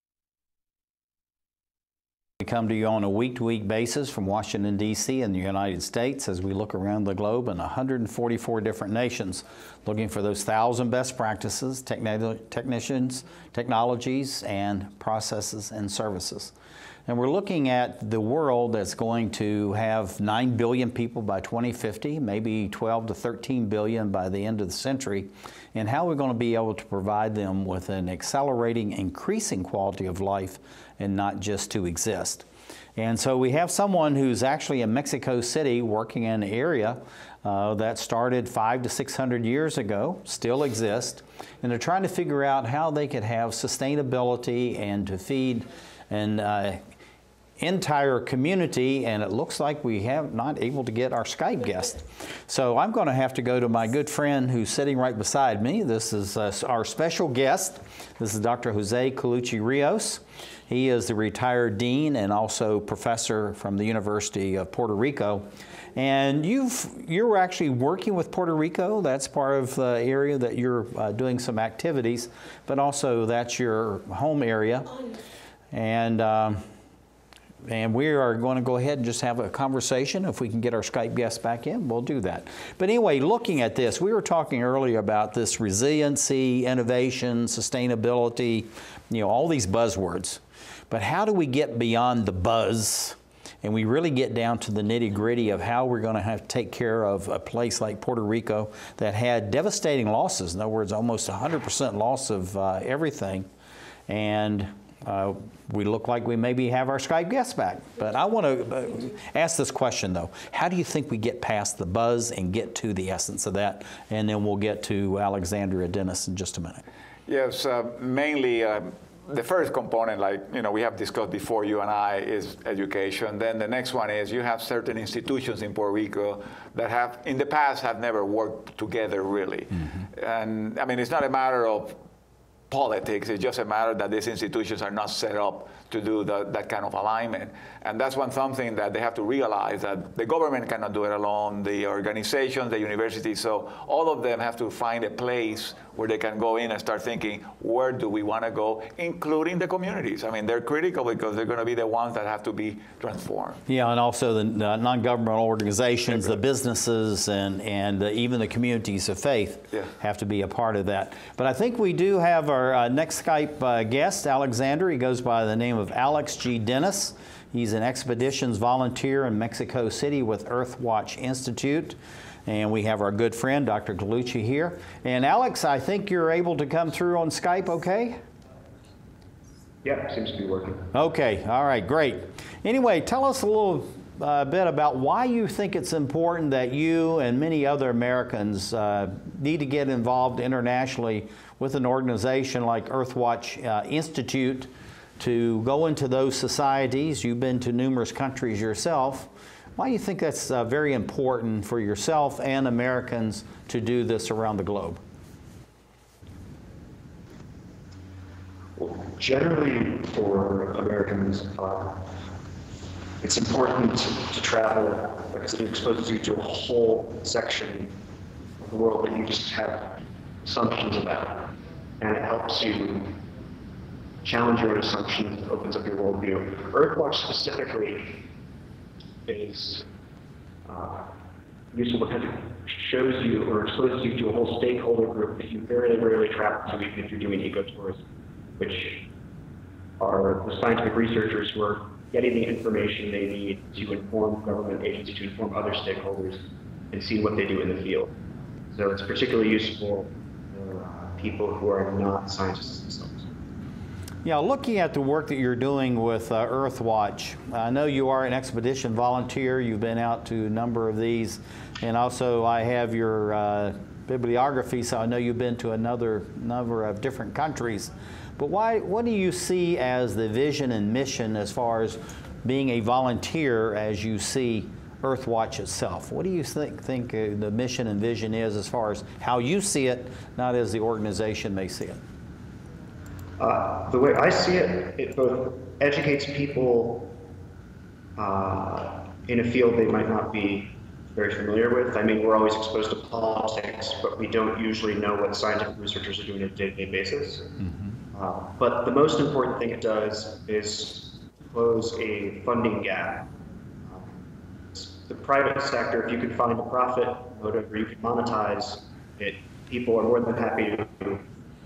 We come to you on a week-to-week basis from Washington, D C in the United States as we look around the globe in one hundred forty-four different nations, looking for those thousand best practices, techni technicians, technologies, and processes and services. And we're looking at the world that's going to have nine billion people by twenty fifty, maybe twelve to thirteen billion by the end of the century, and how we're going to be able to provide them with an accelerating, increasing quality of life and not just to exist. And so we have someone who's actually in Mexico City working in an area uh, that started five to six hundred years ago, still exists, and they're trying to figure out how they could have sustainability and to feed an uh, entire community, and it looks like we have not able to get our Skype guest. So I'm going to have to go to my good friend who's sitting right beside me. This is uh, our special guest. This is Doctor Jose Colucci Rios. He is the retired dean and also professor from the University of Puerto Rico. And you've, you're actually working with Puerto Rico. That's part of the area that you're uh, doing some activities, but also that's your home area. And um, And we are going to go ahead and just have a conversation. If we can get our Skype guest back in, we'll do that. But anyway, looking at this, we were talking earlier about this resiliency, innovation, sustainability, you know, all these buzzwords. But how do we get beyond the buzz and we really get down to the nitty-gritty of how we're going to have to take care of a place like Puerto Rico that had devastating losses? In other words, almost one hundred percent loss of uh, everything. And Uh, we look like we maybe have our Skype guest back. But I want to uh, ask this question, though. How do you think we get past the buzz and get to the essence of that? And then we'll get to Alexandria Dennis in just a minute. Yes, uh, mainly uh, the first component, like you know, we have discussed before, you and I, is education. Then the next one is you have certain institutions in Puerto Rico that have, in the past, have never worked together really. Mm-hmm. And I mean, it's not a matter of politics. It's just a matter that these institutions are not set up to do the, that kind of alignment. And that's one something that they have to realize, that the government cannot do it alone, the organizations, the universities, so all of them have to find a place where they can go in and start thinking, where do we want to go, including the communities. I mean, they're critical because they're going to be the ones that have to be transformed. Yeah, and also the uh, non-governmental organizations, the businesses, and, and uh, even the communities of faith yeah. have to be a part of that. But I think we do have our uh, next Skype uh, guest, Alexander. He goes by the name of Alex G. Dennis. He's an expeditions volunteer in Mexico City with Earthwatch Institute. And we have our good friend, Doctor Colucci, here. And Alex, I think you're able to come through on Skype okay? Yeah, seems to be working. Okay, all right, great. Anyway, tell us a little uh, bit about why you think it's important that you and many other Americans uh, need to get involved internationally with an organization like Earthwatch uh, Institute to go into those societies. You've been to numerous countries yourself. Why do you think that's uh, very important for yourself and Americans to do this around the globe? Well, generally for Americans, uh, it's important to, to travel because it exposes you to a whole section of the world that you just have assumptions about. And it helps you challenge your own assumptions, it opens up your worldview. Earthwatch specifically is uh, useful because it shows you or exposes you to a whole stakeholder group that you very rarely travel to, even if you're doing ecotourism, which are the scientific researchers who are getting the information they need to inform government agencies, to inform other stakeholders, and see what they do in the field. So it's particularly useful for people who are not scientists themselves. Yeah, looking at the work that you're doing with uh, Earthwatch, I know you are an expedition volunteer. You've been out to a number of these, and also I have your uh, bibliography, so I know you've been to another number of different countries. But why? What do you see as the vision and mission as far as being a volunteer as you see Earthwatch itself? What do you think, think uh, the mission and vision is as far as how you see it, not as the organization may see it? Uh, the way I see it, it both educates people uh, in a field they might not be very familiar with. I mean, we're always exposed to politics, but we don't usually know what scientific researchers are doing on a day-to-day basis. Mm-hmm. uh, but the most important thing it does is close a funding gap. Um, the private sector, if you can find a profit motive where you can monetize it, people are more than happy to do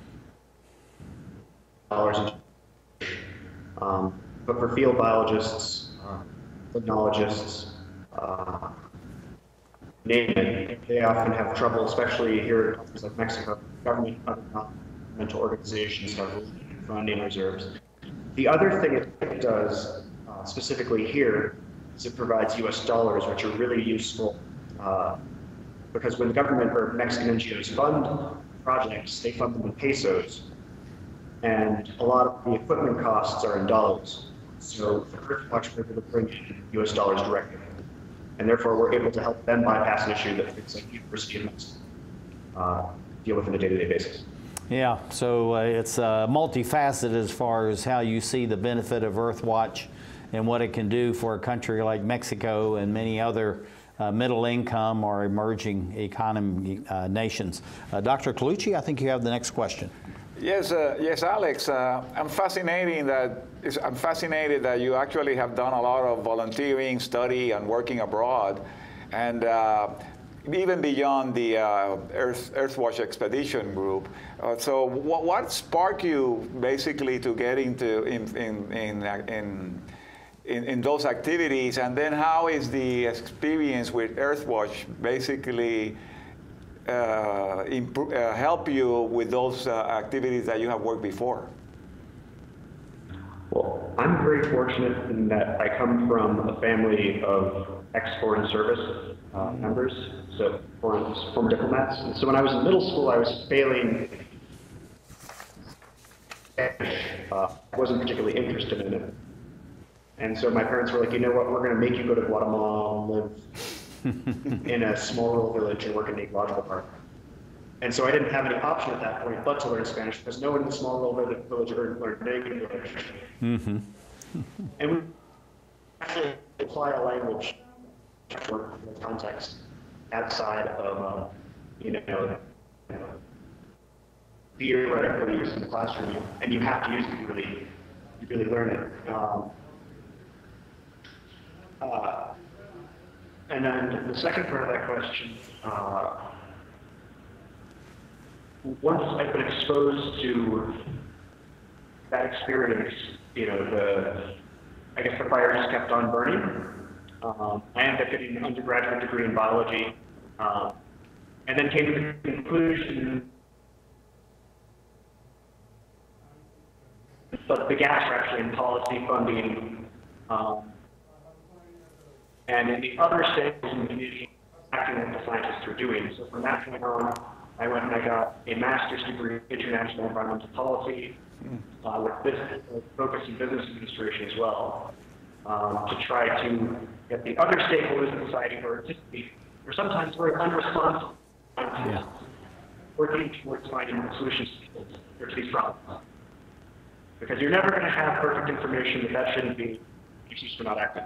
dollars. Um, but for field biologists, uh, technologists, uh, name it, they often have trouble, especially here in countries like Mexico. Government, other non-governmental organizations have funding reserves. The other thing it does, uh, specifically here, is it provides U S dollars, which are really useful, uh, because when the government or Mexican N G Os fund projects, they fund them in pesos, and a lot of the equipment costs are in dollars. So for Earthwatch, we're able to bring in U S dollars directly. And therefore, we're able to help them bypass an issue that things like University of Mexico uh, deal with on a day-to-day basis. Yeah, so uh, it's uh, multifaceted as far as how you see the benefit of Earthwatch and what it can do for a country like Mexico and many other uh, middle income or emerging economy uh, nations. Uh, Doctor Colucci, I think you have the next question. Yes, uh, yes, Alex. Uh, I'm fascinated that I'm fascinated that you actually have done a lot of volunteering, study, and working abroad, and uh, even beyond the uh, Earth, Earthwatch expedition group. Uh, so, what, what sparked you basically to get into in in in, in in in those activities, and then how is the experience with Earthwatch basically Uh, uh, help you with those uh, activities that you have worked before? Well, I'm very fortunate in that I come from a family of ex-foreign service uh, members, so foreign, former diplomats. And so when I was in middle school, I was failing Spanish. Uh, I wasn't particularly interested in it. And so my parents were like, you know what, we're going to make you go to Guatemala and live in a small rural village and work in the ecological park. And so I didn't have any option at that point but to learn Spanish, because no one in the small rural village learned English. Mm-hmm. And we actually apply a language for the context outside of, uh, you know, theoretically used in the classroom, and you have to use it to really, you really learn it. Um, uh, And then the second part of that question, uh, once I've been exposed to that experience, you know, the, I guess the fire just kept on burning. Um, I ended up getting an undergraduate degree in biology, um, and then came to the conclusion, but the gaps are actually in policy funding, um, and in the other stakeholders in the community, acting what the scientists are doing. So from that point on, I went and I got a master's degree in international environmental policy, uh, with business, uh, focus in business administration as well, um, to try to get the other stakeholders in society who are typically, or sometimes very unresponsive, yeah. working towards finding solutions to these problems. Because you're never going to have perfect information, that that shouldn't be an excuse for not acting.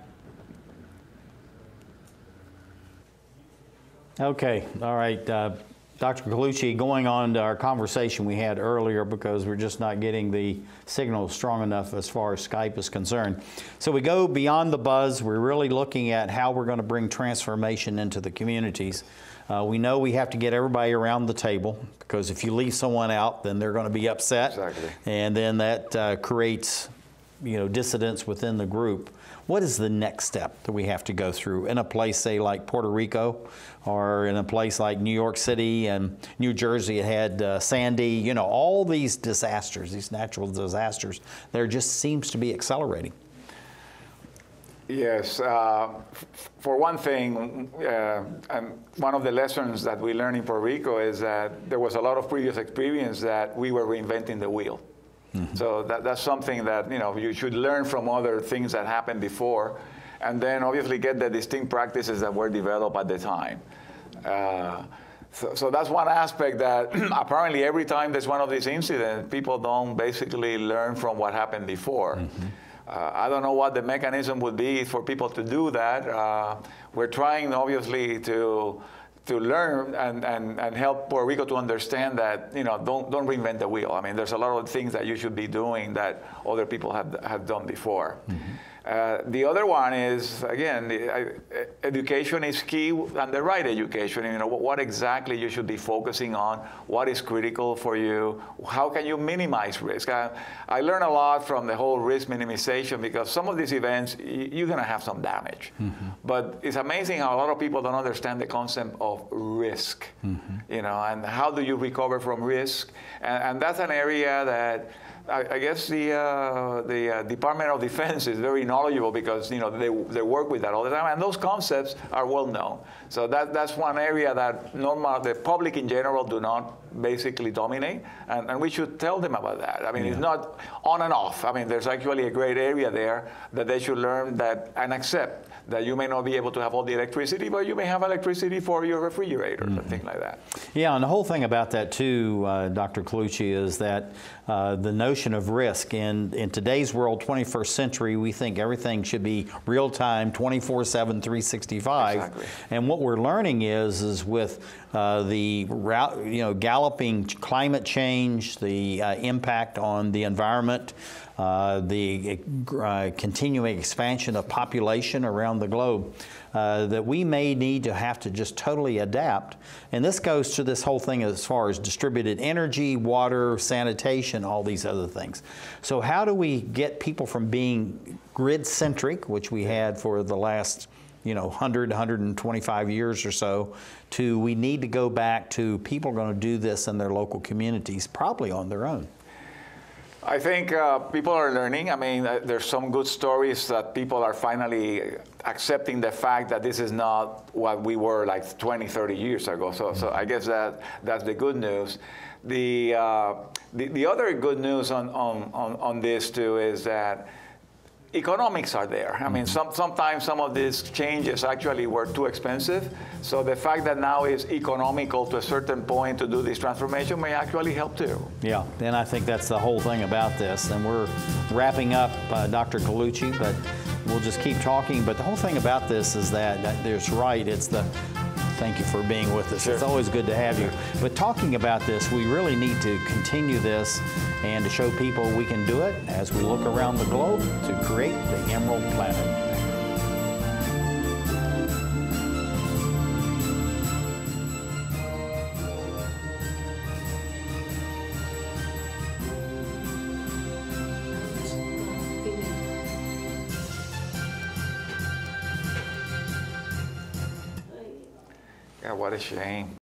Okay, all right. Uh, Doctor Colucci, going on to our conversation we had earlier, because we're just not getting the signal strong enough as far as Skype is concerned. So we go beyond the buzz. We're really looking at how we're going to bring transformation into the communities. Uh, we know we have to get everybody around the table, because if you leave someone out, then they're going to be upset. Exactly. And then that uh, creates, you know, dissidence within the group. What is the next step that we have to go through in a place, say, like Puerto Rico, or in a place like New York City and New Jersey? It had uh, Sandy, you know, all these disasters, these natural disasters, there just seems to be accelerating. Yes, uh, for one thing, uh, and one of the lessons that we learned in Puerto Rico is that there was a lot of previous experience that we were reinventing the wheel. Mm-hmm. So that, that's something that, you know, you should learn from other things that happened before, and then obviously get the distinct practices that were developed at the time. Uh, so, so that's one aspect that apparently every time there's one of these incidents, people don't basically learn from what happened before. Mm-hmm. Uh, I don't know what the mechanism would be for people to do that. Uh, we're trying, obviously, to to learn and, and, and help Puerto Rico to understand that, you know, don't, don't reinvent the wheel. I mean, there's a lot of things that you should be doing that other people have, have done before. Mm-hmm. Uh, the other one is, again, the, uh, education is key, and the right education. You know, what, what exactly you should be focusing on, what is critical for you, how can you minimize risk. I, I learned a lot from the whole risk minimization, because some of these events, you're going to have some damage. Mm-hmm. But it's amazing how a lot of people don't understand the concept of risk, mm-hmm. you know, and how do you recover from risk. And, and that's an area that I, I guess the uh, the uh, Department of Defense is very knowledgeable, because you know they they work with that all the time, and those concepts are well known. So that that's one area that normal the public in general do not basically dominate, and, and we should tell them about that. I mean, yeah. It's not on and off. I mean, there's actually a great area there that they should learn that and accept that you may not be able to have all the electricity, but you may have electricity for your refrigerators mm-hmm. and things like that. Yeah, and the whole thing about that too, uh, Doctor Colucci, is that uh, the notion of risk in, in today's world, twenty-first century, we think everything should be real time, twenty-four seven, three sixty-five. Exactly. And what we're learning is, is with uh, the you know galloping climate change, the uh, impact on the environment, Uh, the uh, continuing expansion of population around the globe, uh, that we may need to have to just totally adapt. And this goes to this whole thing as far as distributed energy, water, sanitation, all these other things. So how do we get people from being grid-centric, which we had for the last you know, one hundred, one hundred twenty-five years or so, to we need to go back to people are going to do this in their local communities, probably on their own? I think uh, people are learning. I mean, uh, there's some good stories that people are finally accepting the fact that this is not what we were like twenty, thirty years ago. So, so I guess that that's the good news. The, uh, the, the other good news on, on, on, on this too is that economics are there. I mean, some, sometimes some of these changes actually were too expensive. So the fact that now it's economical to a certain point to do this transformation may actually help too. Yeah, and I think that's the whole thing about this. And we're wrapping up, uh, Doctor Colucci, but we'll just keep talking. But the whole thing about this is that, that there's right, it's the thank you for being with us. Sure. It's always good to have you. But talking about this, we really need to continue this and to show people we can do it as we look around the globe to create the Emerald Planet. Yeah, what a shame.